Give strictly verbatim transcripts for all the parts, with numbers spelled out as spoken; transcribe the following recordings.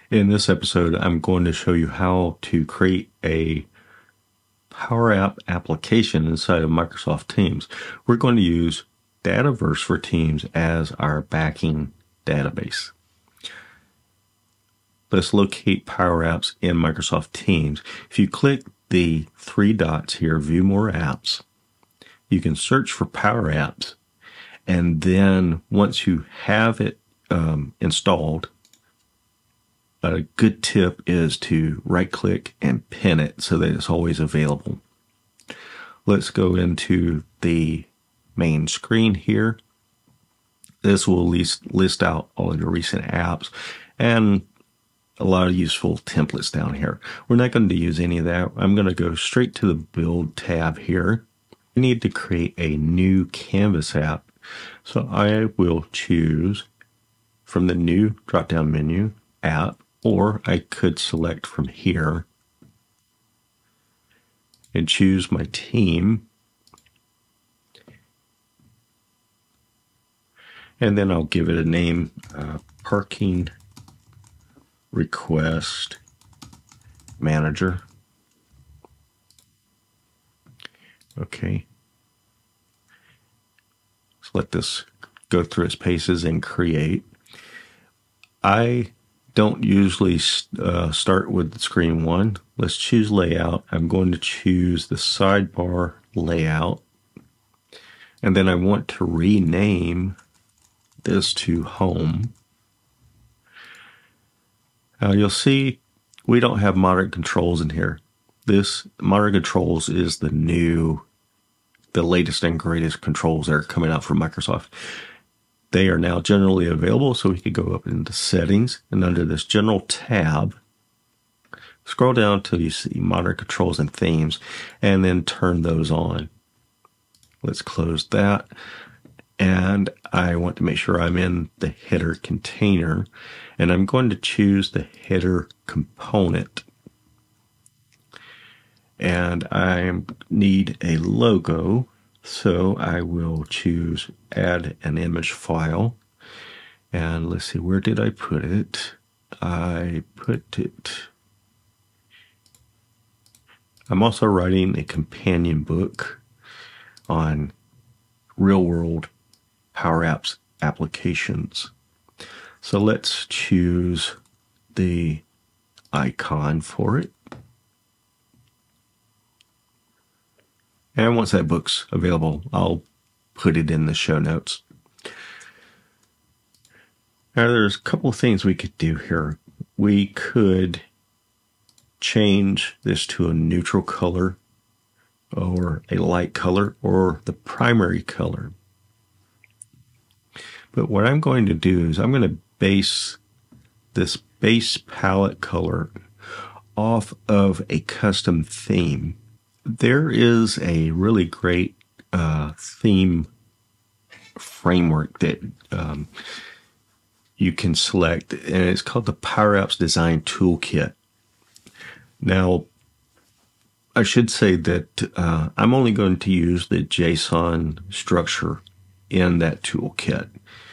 In this episode, I'm going to show you how to create a Power App application inside of Microsoft Teams. We're going to use Dataverse for Teams as our backing database. Let's locate Power Apps in Microsoft Teams. If you click the three dots here, View More Apps, you can search for Power Apps. And then once you have it um, installed, a good tip is to right-click and pin it so that it's always available. Let's go into the main screen here. This will list, list out all of the recent apps and a lot of useful templates down here. We're not going to use any of that. I'm going to go straight to the Build tab here. I need to create a new Canvas app. So I will choose from the New drop-down menu, App, or I could select from here and choose my team. And then I'll give it a name, uh, Parking Request Manager. Okay. So let this go through its paces and create. I don't usually uh, start with screen one. Let's choose layout. I'm going to choose the sidebar layout. And then I want to rename this to home. Now you'll see we don't have moderate controls in here. This moderate controls is the new, the latest and greatest controls that are coming out from Microsoft. They are now generally available, so we could go up into settings and under this general tab, scroll down till you see moderate controls and themes and then turn those on. Let's close that. And I want to make sure I'm in the header container, and I'm going to choose the header component. And I need a logo, so I will choose add an image file. And let's see, where did I put it? I put it. I'm also writing a companion book on real-world Power Apps applications. So let's choose the icon for it. And once that book's available, I'll put it in the show notes. Now there's a couple of things we could do here. We could change this to a neutral color or a light color or the primary color. But what I'm going to do is I'm going to base this base palette color off of a custom theme. There is a really great uh, theme framework that um, you can select, and it's called the Power Apps Design Toolkit. Now, I should say that uh, I'm only going to use the JSON structure in that toolkit.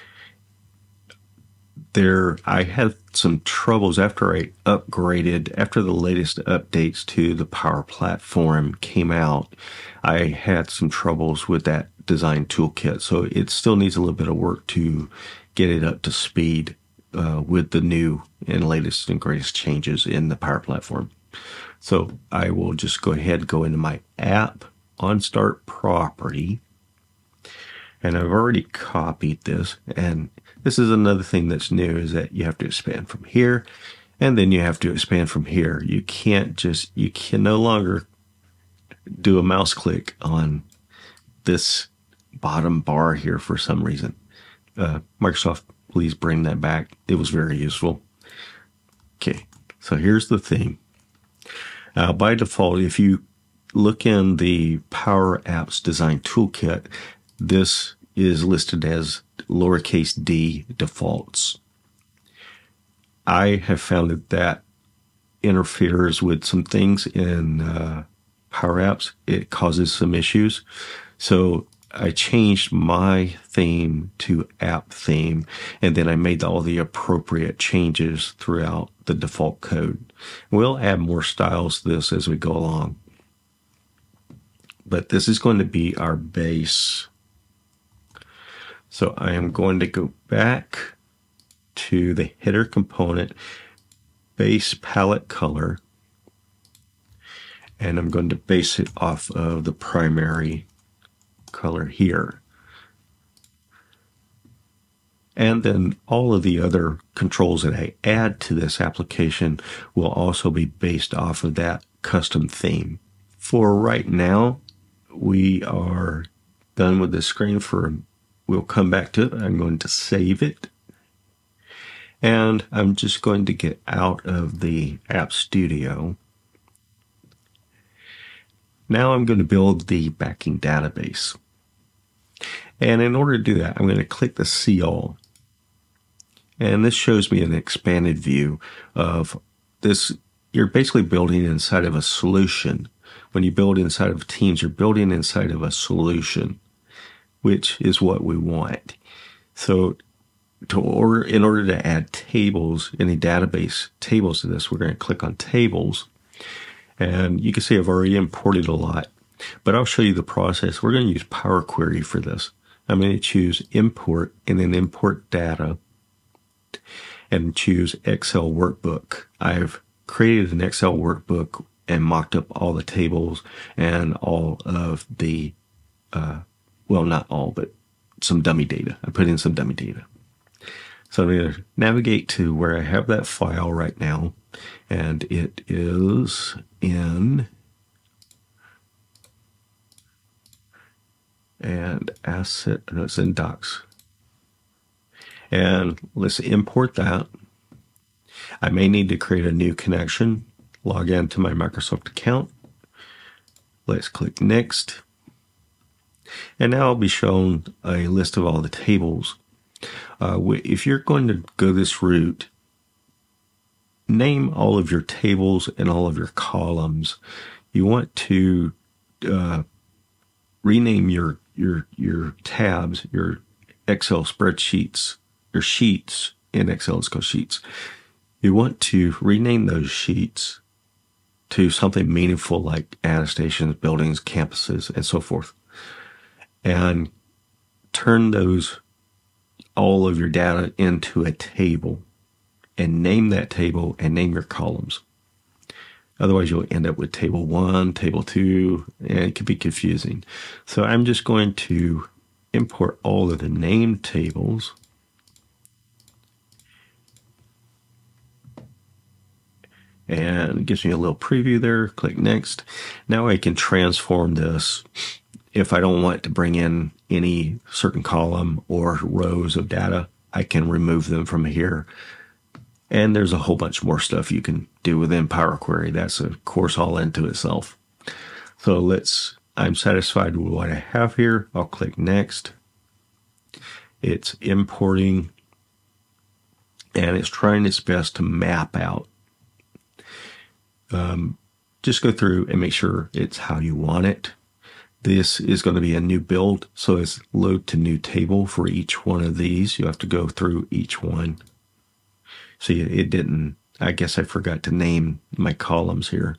There, I had some troubles after I upgraded, after the latest updates to the Power Platform came out. I had some troubles with that design toolkit, so it still needs a little bit of work to get it up to speed uh, with the new and latest and greatest changes in the Power Platform. So I will just go ahead and go into my app on Start Property. And I've already copied this. And this is another thing that's new, is that you have to expand from here. And then you have to expand from here. You can't just, you can no longer do a mouse click on this bottom bar here for some reason. Uh, Microsoft, please bring that back. It was very useful. Okay, so here's the thing. Uh, by default, if you look in the Power Apps Design Toolkit, this is listed as lowercase d defaults. I have found that that interferes with some things in uh, Power Apps. It causes some issues. So I changed my theme to app theme, and then I made all the appropriate changes throughout the default code. We'll add more styles to this as we go along. But this is going to be our base. So I am going to go back to the header component, base palette color, and I'm going to base it off of the primary color here. And then all of the other controls that I add to this application will also be based off of that custom theme. For right now, we are done with this screen. For we'll come back to it. I'm going to save it. And I'm just going to get out of the App Studio. Now I'm going to build the backing database. And in order to do that, I'm going to click the See All. And this shows me an expanded view of this. You're basically building inside of a solution. When you build inside of Teams, you're building inside of a solution, which is what we want. So to order, in order to add tables, any database tables to this, we're going to click on Tables. And you can see I've already imported a lot, but I'll show you the process. We're going to use Power Query for this. I'm going to choose Import and then Import Data and choose Excel Workbook. I've created an Excel workbook and mocked up all the tables and all of the, uh, well, not all, but some dummy data. I put in some dummy data. So I'm going to navigate to where I have that file right now, and it is in and asset, no, it's in docs. And let's import that. I may need to create a new connection, log into my Microsoft account. Let's click Next. And now I'll be shown a list of all the tables. Uh, if you're going to go this route, name all of your tables and all of your columns. You want to uh, rename your your your tabs, your Excel spreadsheets, your sheets in Excel. Let's go Sheets. You want to rename those sheets to something meaningful like attestations, buildings, campuses, and so forth, and turn those all of your data into a table and name that table and name your columns. Otherwise, you'll end up with table one, table two, and it could be confusing. So I'm just going to import all of the named tables. And it gives me a little preview there. Click Next. Now I can transform this. If I don't want to bring in any certain column or rows of data, I can remove them from here. And there's a whole bunch more stuff you can do within Power Query. That's a course all into itself. So let's, I'm satisfied with what I have here. I'll click Next. It's importing, and it's trying its best to map out. Um, just go through and make sure it's how you want it. This is going to be a new build, so it's load to new table for each one of these. You have to go through each one. See, it didn't, I guess I forgot to name my columns here.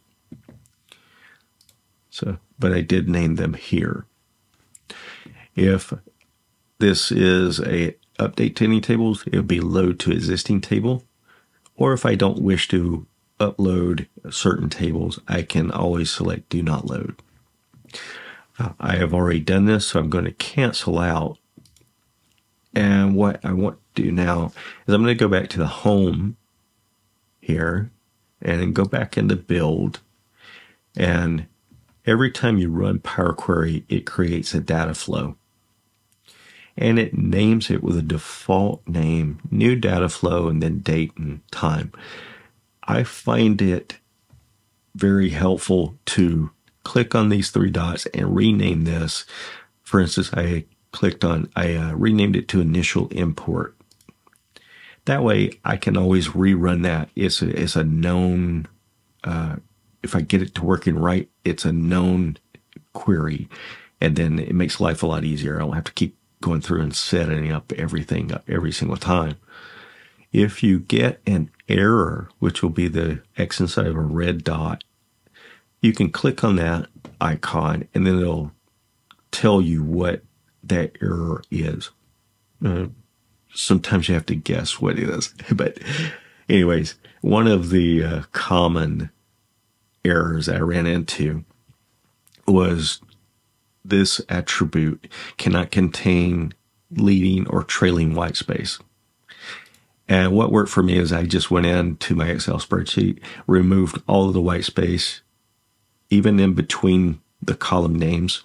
So, but I did name them here. If this is a update to any tables, it would be load to existing table. Or if I don't wish to upload certain tables, I can always select do not load. I have already done this, so I'm going to cancel out. And what I want to do now is I'm going to go back to the home here and go back into build. And every time you run Power Query, it creates a data flow. And it names it with a default name, new data flow, and then date and time. I find it very helpful to click on these three dots and rename this. For instance, I clicked on, I uh, renamed it to initial import. That way I can always rerun that. It's a, it's a known, uh, if I get it to working right, it's a known query. And then it makes life a lot easier. I don't have to keep going through and setting up everything every single time. If you get an error, which will be the X inside of a red dot, you can click on that icon and then it'll tell you what that error is. Uh, sometimes you have to guess what it is. But anyways, one of the uh, common errors I ran into was this attribute cannot contain leading or trailing white space. And what worked for me is I just went into my Excel spreadsheet, removed all of the white space, even in between the column names,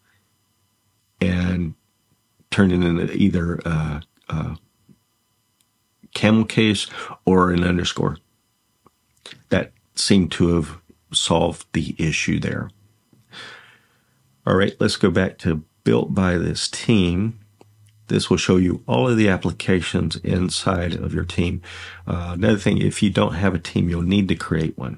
and turned it into either a, a camel case or an underscore. That seemed to have solved the issue there. All right, let's go back to built by this team. This will show you all of the applications inside of your team. Uh, another thing, if you don't have a team, you'll need to create one.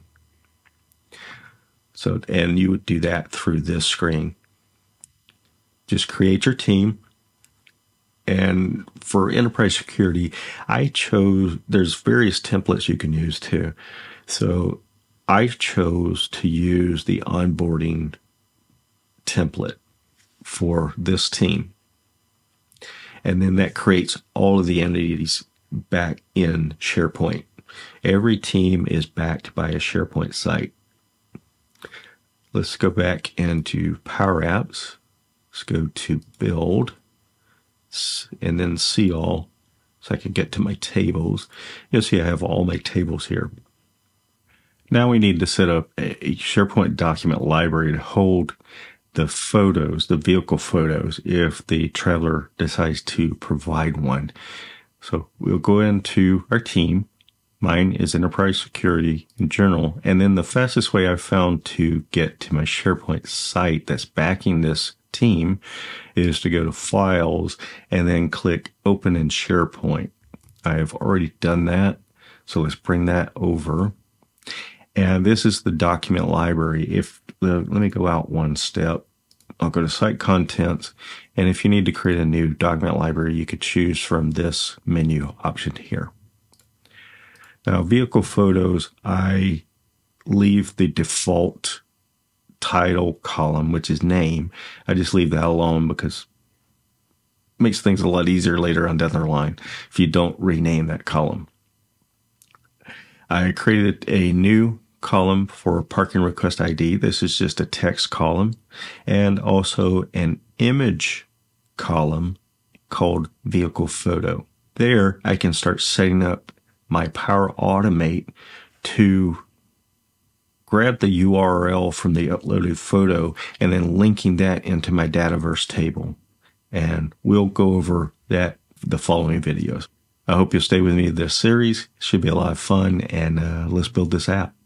So, and you would do that through this screen. Just create your team. And for enterprise security, I chose, there's various templates you can use too. So I chose to use the onboarding template for this team. And then that creates all of the entities back in SharePoint. Every team is backed by a SharePoint site. Let's go back into Power Apps. Let's go to Build and then See All so I can get to my tables. You'll see I have all my tables here. Now we need to set up a SharePoint document library to hold the photos, the vehicle photos, if the traveler decides to provide one. So we'll go into our team. Mine is Enterprise Security in General. And then the fastest way I've found to get to my SharePoint site that's backing this team is to go to Files and then click Open in SharePoint. I have already done that. So let's bring that over. And this is the document library. If uh, let me go out one step. I'll go to Site Contents. And if you need to create a new document library, you could choose from this menu option here. Now, vehicle photos, I leave the default title column, which is name. I just leave that alone because it makes things a lot easier later on down the line if you don't rename that column. I created a new column for parking request I D. This is just a text column, and also an image column called vehicle photo. There I can start setting up my Power Automate to grab the U R L from the uploaded photo and then linking that into my Dataverse table. And we'll go over that the following videos. I hope you'll stay with me this series. It should be a lot of fun, and uh, let's build this app.